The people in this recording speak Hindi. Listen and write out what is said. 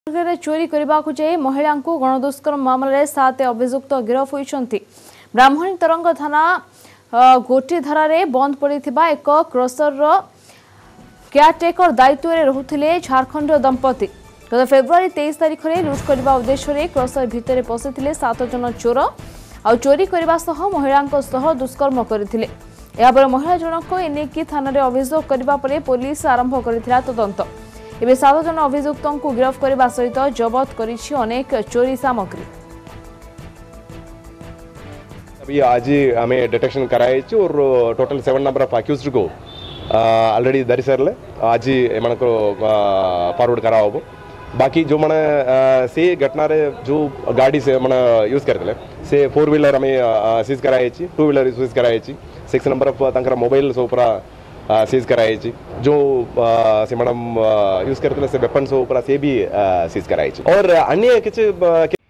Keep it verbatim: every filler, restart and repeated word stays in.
चोरी करने को जाई महिला को गणदुष्कर्म मामलें सात अभियुक्त गिरफ होती ब्राह्मणी तरंग थाना गोटी धारा बंद पड़ी एक क्रसर केयारटेकर दायित्व में रुले झारखंड दंपति गत फेब्रुआरी तेईस तारीख में लुट करने उद्देश्य क्रसर भितर पशिले सात जन चोर आ चोरी करने महिला दुष्कर्म करते महिला जनक एने थाना अभियोग करने पुलिस आरंभ कर तदंत एवं सात जन अभियुक्तों को गिरफ्त करने सहित जबत करिछि अनेक चोरी सामग्री। अभी आज हमें डिटेक्शन कराई और total seven number of accused को ऑलरेडी धरी सारे आज एम को फॉरवर्ड करा हो बाकी जो मैंने से घटना रे जो गाड़ी से मैंने यूज करते से फोर व्हीलर हमें सीज कराई टू व्हीलर सीज कराई six number of tanker mobile सोपरा सीज कराई जो से मैडम यूज करते से वेपन्स ऊपर से भी सीज कराई और अन्य किसी